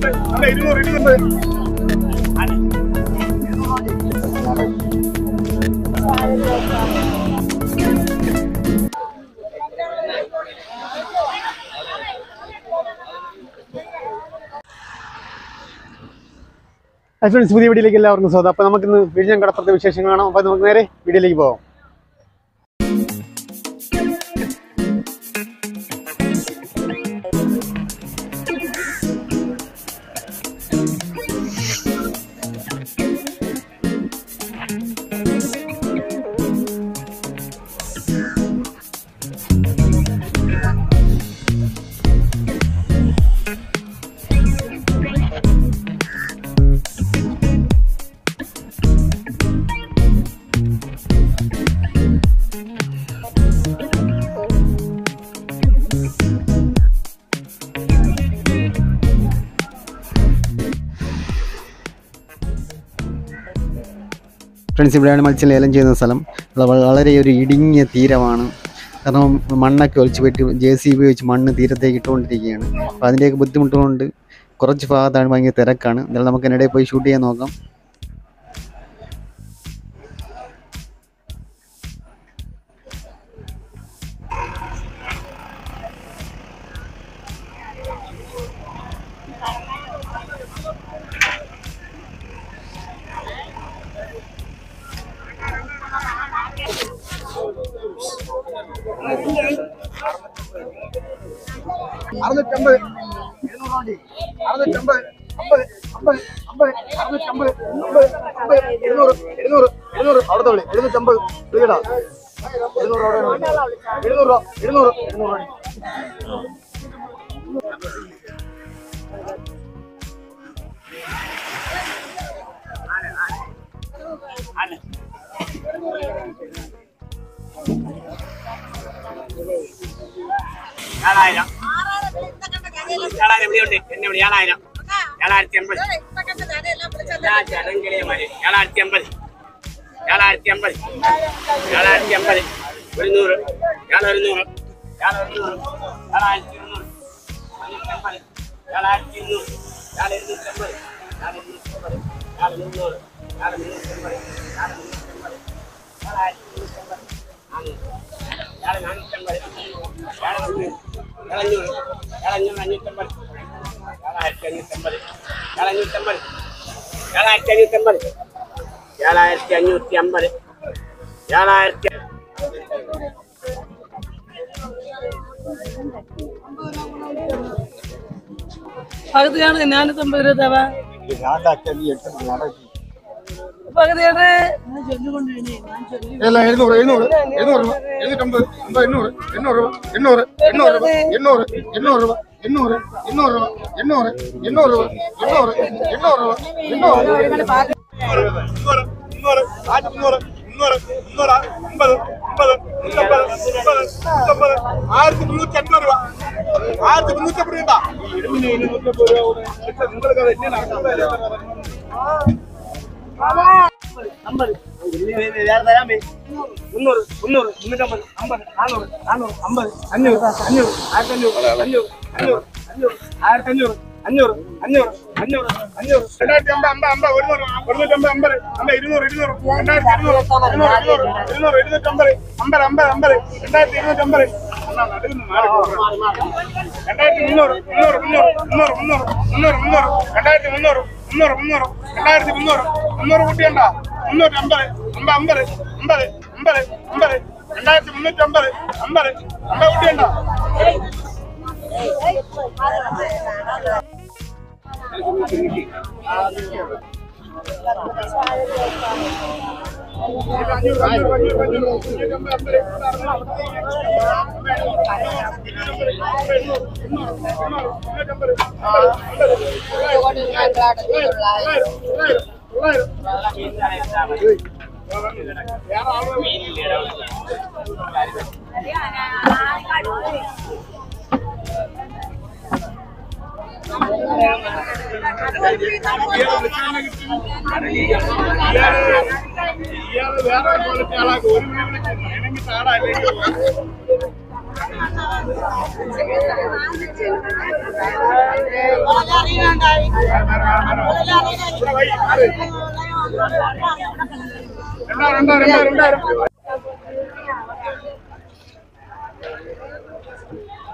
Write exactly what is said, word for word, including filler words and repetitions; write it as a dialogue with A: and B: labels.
A: Friends, പുതിയ വീഡിയോയിലേക്ക് എല്ലാവർക്കും സ്വാഗതം. അപ്പോൾ നമുക്കിന്ന് വിഴിഞ്ഞം കടപ്പുറത്തെ വിശേഷങ്ങൾ കാണാം. അപ്പോൾ നമുക്ക് നേരെ വീഡിയോയിലേക്ക് പോകാം. ഫ്രണ്ട്സ്, ഇവിടെയാണ് മത്സ്യം ലേലം ചെയ്യുന്ന സ്ഥലം. വളരെ ഒരു ഇടുങ്ങിയ തീരമാണ്. കാരണം മണ്ണൊക്കെ ഒലിച്ച് പോയിട്ട് ജെ സി ബി വെച്ച് മണ്ണ് തീരത്തേക്ക് ഇട്ടുകൊണ്ടിരിക്കുകയാണ്. അപ്പോൾ അതിൻ്റെയൊക്കെ ബുദ്ധിമുട്ടുകൊണ്ട് കുറച്ച് ഭാഗത്താണ് ഭയങ്കര തിരക്കാണ്. എന്നാലും നമുക്ക് ഇതിനിടയിൽ പോയി ഷൂട്ട് ചെയ്യാൻ നോക്കാം.
B: അറുന്നൂറ്റമ്പത് അറുന്നൂറ്റമ്പത് അമ്പത് അമ്പത് അമ്പത് അറുന്നൂറ്റമ്പത് അമ്പത് അമ്പത് എഴുന്നൂറ് എഴുന്നൂറ് എഴുന്നൂറ് അവിടുത്തെ വിളി എഴുന്നൂറ്റമ്പത് വീടാ എഴുന്നൂറ് അവിടെ എഴുന്നൂറ് രൂപ എഴുന്നൂറ് എഴുന്നൂറ്
C: ഏഴായിരം ഏഴായിരം എവിടെയുണ്ട് എന്നെ വിളി ഏഴായിരം ഏഴായിരത്തി അമ്പത് ഏഴായിരത്തി അമ്പത് ഏഴായിരത്തി അമ്പത് ഏഴായിരത്തി അമ്പത് ഒരുന്നൂറ് ഏഴ് ഒരുന്നൂറ് ഏഴ് ഒരുന്നൂറ് ഏഴായിരത്തി ഇരുന്നൂറ് അഞ്ഞൂറ്റമ്പത് ഏഴായിരത്തി ഇരുന്നൂറ് ഏഴ് ഇരുന്നൂറ്റമ്പത് ഏഴ് ഇരുന്നൂറ്റമ്പത് ഏഴ് മുന്നൂറ് ഏഴ് മുന്നൂറ്റമ്പത് ഏഴ് മുന്നൂറ്റമ്പത് ഏഴായിരത്തി ഇരുന്നൂറ്റമ്പത് ഏഴ് നാനൂറ്റമ്പത് ഏഴ് ഏഴഞ്ഞൂറ് ഏഴഞ്ഞൂറ് അഞ്ഞൂറ്റമ്പത് ഏഴായിരത്തി അഞ്ഞൂറ്റമ്പത് ഏഴഞ്ഞൂറ്റമ്പത് ഏഴായിരത്തി അഞ്ഞൂറ്റമ്പത് ഏഴായിരത്തി അഞ്ഞൂറ്റി അമ്പത് ഏഴായിരത്തി
D: പകുതിയാണ് നാനൂറ്റമ്പത് രൂപ തവ പകുതിയാണ്
B: എഴുന്നൂറ് എഴുന്നൂറ് എഴുന്നൂറ് രൂപ എഴുന്നൂറ്റമ്പത് അമ്പത് എണ്ണൂറ് എണ്ണൂറ് രൂപ എണ്ണൂറ് എണ്ണൂറ് രൂപ എണ്ണൂറ് എണ്ണൂറ് രൂപ എണ്ണൂറ് എണ്ണൂറ് രൂപ എണ്ണൂറ് എണ്ണൂറ് രൂപ എണ്ണൂറ് എണ്ണൂറ് രൂപ എണ്ണൂറ് മുന്നൂറ് ആയിരത്തി മുന്നൂറ് മുന്നൂറ് മുന്നൂറ് അമ്പത് അമ്പത് മുന്നൂറ്റമ്പത് മുപ്പത് മുന്നൂറ്റമ്പത് ആയിരത്തി മുന്നൂറ്റി അൻപത് രൂപ ആയിരത്തി മുന്നൂറ്റി അമ്പത് രൂപ
C: അമ്പത് തരാമേ മുന്നൂറ് മുന്നൂറ് മുന്നൂറ്റമ്പത് അമ്പത് നാനൂറ് നാനൂറ് അമ്പത് അഞ്ഞൂറ് അഞ്ഞൂറ് ആയിരത്തി അഞ്ഞൂറ് അഞ്ഞൂറ് അഞ്ഞൂറ് അഞ്ഞൂറ് ആയിരത്തി അഞ്ഞൂറ് അഞ്ഞൂറ് അഞ്ഞൂറ് അഞ്ഞൂറ് അഞ്ഞൂറ്
B: രണ്ടായിരത്തി അമ്പത് അമ്പത് അമ്പത് ഒരുന്നൂറ് ഒരുന്നൂറ്റമ്പത് അമ്പത് അമ്പത് ഇരുന്നൂറ് ഇരുന്നൂറ് രണ്ടായിരത്തി ഇരുന്നൂറ് ഇരുന്നൂറ് ഇരുന്നൂറ് ഇരുന്നൂറ്റമ്പത് അമ്പത് അമ്പത് അമ്പത് രണ്ടായിരത്തി ഇരുന്നൂറ്റമ്പത് രണ്ടായിരത്തി മുന്നൂറ് മുന്നൂറ് മുന്നൂറ് മുന്നൂറ് മുന്നൂറ് മുന്നൂറ് മുന്നൂറ് രണ്ടായിരത്തി മുന്നൂറ് മുന്നൂറ് മുന്നൂറ് രണ്ടായിരത്തി മുന്നൂറ് മുന്നൂറ് കൂട്ടിയണ്ട മുന്നൂറ്റമ്പത് അമ്പത് അമ്പത് അമ്പത് അമ്പത് അമ്പത് രണ്ടായിരത്തി മുന്നൂറ്റി അമ്പത് അമ്പത് അമ്പത് കൂട്ടിയണ്ട ഇയാള് വേറെ പോലത്തെ ആളാക്കി ഒരു മണി വിളിക്കുന്നു എനിക്ക് താടാല്ലെങ്കിൽ
D: Hola,
B: രണ്ടായിരം രണ്ടായിരം രണ്ടായിരം